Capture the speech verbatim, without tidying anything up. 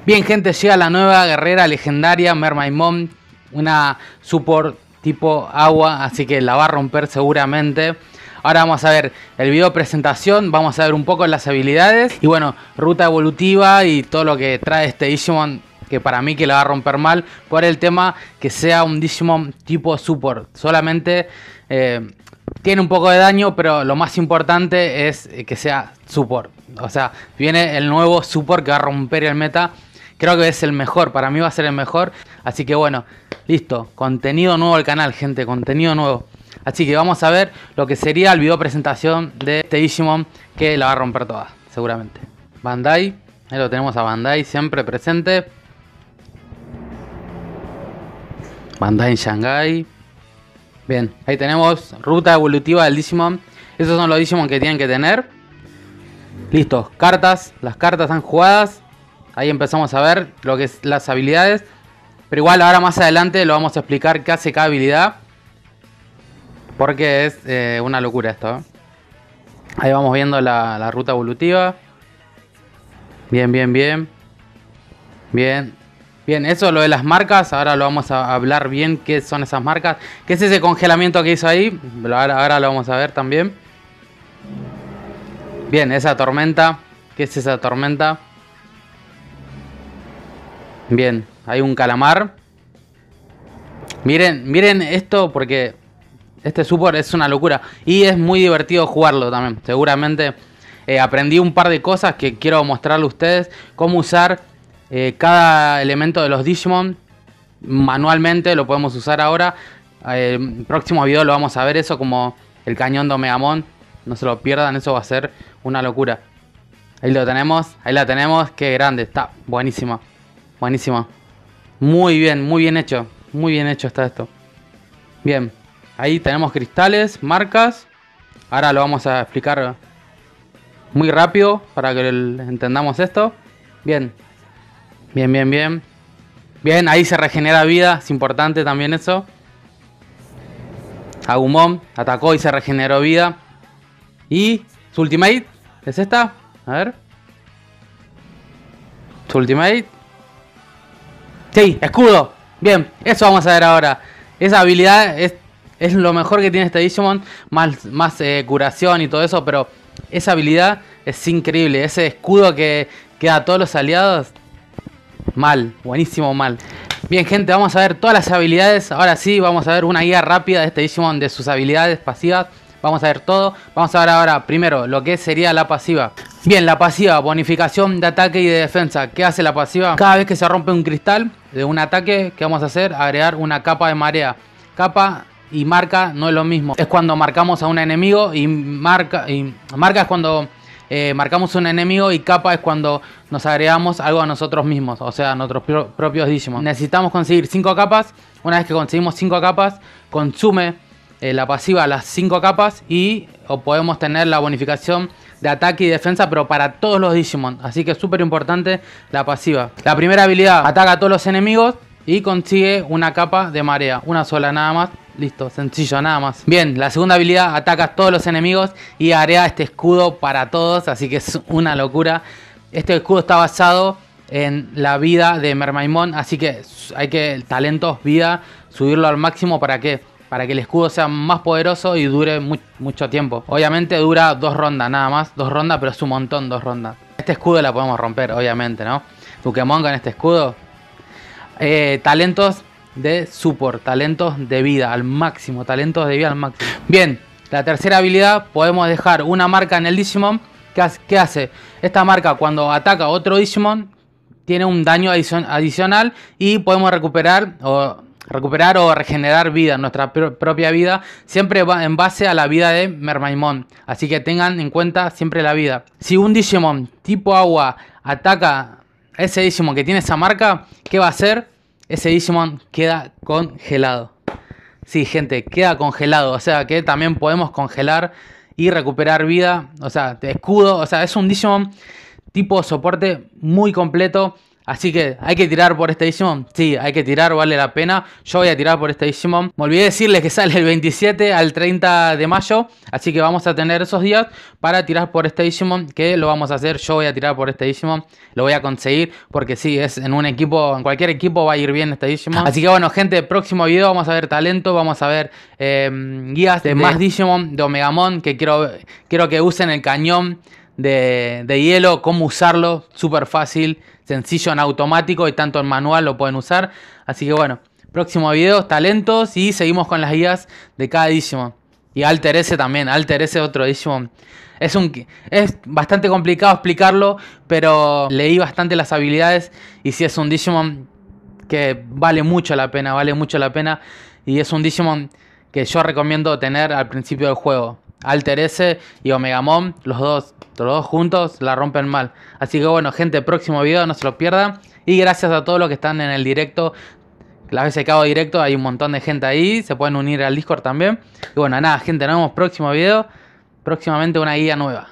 Bien, gente, llega la nueva guerrera legendaria Mermaimon, una support tipo agua, así que la va a romper seguramente. Ahora vamos a ver el video presentación, vamos a ver un poco las habilidades y bueno, ruta evolutiva y todo lo que trae este Digimon, que para mí que la va a romper mal por el tema que sea un Digimon tipo support. Solamente eh, tiene un poco de daño, pero lo más importante es que sea support. O sea, viene el nuevo support que va a romper el meta. Creo que es el mejor, para mí va a ser el mejor. Así que bueno, listo. Contenido nuevo al canal, gente, contenido nuevo. Así que vamos a ver lo que sería el video presentación de este Digimon que la va a romper toda, seguramente. Bandai, ahí lo tenemos a Bandai siempre presente. Bandai en Shanghai. Bien, ahí tenemos ruta evolutiva del Digimon. Esos son los Digimon que tienen que tener. Listo, cartas, las cartas están jugadas. Ahí empezamos a ver lo que es las habilidades. Pero igual ahora más adelante lo vamos a explicar qué hace cada habilidad. Porque es eh, una locura esto, ¿eh? Ahí vamos viendo la, la ruta evolutiva. Bien, bien, bien. Bien. Bien, eso lo de las marcas. Ahora lo vamos a hablar bien qué son esas marcas. ¿Qué es ese congelamiento que hizo ahí? Ahora, ahora lo vamos a ver también. Bien, esa tormenta. ¿Qué es esa tormenta? Bien, hay un calamar. Miren, miren esto porque este support es una locura. Y es muy divertido jugarlo también. Seguramente eh, aprendí un par de cosas que quiero mostrarle a ustedes. Cómo usar eh, cada elemento de los Digimon manualmente. Lo podemos usar ahora. Eh, el próximo video lo vamos a ver eso, como el cañón de Omegamon. No se lo pierdan, eso va a ser una locura. Ahí lo tenemos, ahí la tenemos. Qué grande, está buenísima. Buenísima. Muy bien, muy bien hecho. Muy bien hecho está esto. Bien. Ahí tenemos cristales, marcas. Ahora lo vamos a explicar muy rápido para que entendamos esto. Bien. Bien, bien, bien. Bien, ahí se regenera vida. Es importante también eso. Agumon atacó y se regeneró vida. Y su ultimate. ¿Es esta? A ver. Su ultimate. Sí, escudo. Bien, eso vamos a ver ahora. Esa habilidad es, es lo mejor que tiene este Digimon. Más, más eh, curación y todo eso. Pero esa habilidad es increíble. Ese escudo que, que da a todos los aliados. Mal, buenísimo mal. Bien, gente, vamos a ver todas las habilidades. Ahora sí, vamos a ver una guía rápida de este Digimon, de sus habilidades pasivas. Vamos a ver todo. Vamos a ver ahora primero lo que sería la pasiva. Bien, la pasiva, bonificación de ataque y de defensa. ¿Qué hace la pasiva? Cada vez que se rompe un cristal de un ataque, ¿qué vamos a hacer? Agregar una capa de marea. Capa y marca no es lo mismo. Es cuando marcamos a un enemigo y marca, y marca es cuando eh, marcamos un enemigo y capa es cuando nos agregamos algo a nosotros mismos. O sea, a nuestros pro propios Digimon. Necesitamos conseguir cinco capas. Una vez que conseguimos cinco capas, consume eh, la pasiva las cinco capas y o podemos tener la bonificación de ataque y defensa, pero para todos los Digimon. Así que es súper importante la pasiva. La primera habilidad, ataca a todos los enemigos y consigue una capa de marea. Una sola nada más. Listo, sencillo, nada más. Bien, la segunda habilidad, ataca a todos los enemigos y agrega este escudo para todos. Así que es una locura. Este escudo está basado en la vida de Mermaimon. Así que hay que, talentos, vida, subirlo al máximo. ¿Para qué? Para que el escudo sea más poderoso y dure mu mucho tiempo. Obviamente dura dos rondas nada más. Dos rondas, pero es un montón, dos rondas. Este escudo la podemos romper, obviamente, ¿no? Pokémon con este escudo. Eh, talentos de support. Talentos de vida al máximo. Talentos de vida al máximo. Bien, la tercera habilidad. Podemos dejar una marca en el Digimon. ¿Qué hace? ¿Qué hace? Esta marca cuando ataca a otro Digimon tiene un daño adicion adicional. Y podemos recuperar o... recuperar o regenerar vida, nuestra pr propia vida, siempre va en base a la vida de Mermaimon. Así que tengan en cuenta siempre la vida. Si un Digimon tipo agua ataca a ese Digimon que tiene esa marca, ¿qué va a hacer? Ese Digimon queda congelado. Sí, gente, queda congelado. O sea que también podemos congelar y recuperar vida. O sea, de escudo. O sea, es un Digimon tipo soporte muy completo. Así que, ¿hay que tirar por este Digimon? Sí, hay que tirar, vale la pena. Yo voy a tirar por este Digimon. Me olvidé decirles que sale el veintisiete al treinta de mayo. Así que vamos a tener esos días para tirar por este Digimon. Que lo vamos a hacer, yo voy a tirar por este Digimon. Lo voy a conseguir porque sí, es en un equipo, en cualquier equipo va a ir bien este Digimon. Así que bueno, gente, próximo video vamos a ver talento. Vamos a ver eh, guías de, de más Digimon, de Omegamon. Que quiero, quiero que usen el cañón de, de hielo, cómo usarlo, súper fácil, sencillo en automático y tanto en manual lo pueden usar. Así que bueno, próximo video, talentos y seguimos con las guías de cada Digimon. Y Alter S también, Alter S otro Digimon. Es, un, es bastante complicado explicarlo, pero leí bastante las habilidades y sí es un Digimon que vale mucho la pena, vale mucho la pena. Y es un Digimon que yo recomiendo tener al principio del juego. Alter S y Omegamon, los dos, los dos juntos la rompen mal. Así que bueno, gente, próximo video, no se lo pierdan. Y gracias a todos los que están en el directo. Las veces que hago directo hay un montón de gente ahí. Se pueden unir al Discord también. Y bueno, nada, gente, nos vemos próximo video. Próximamente una guía nueva.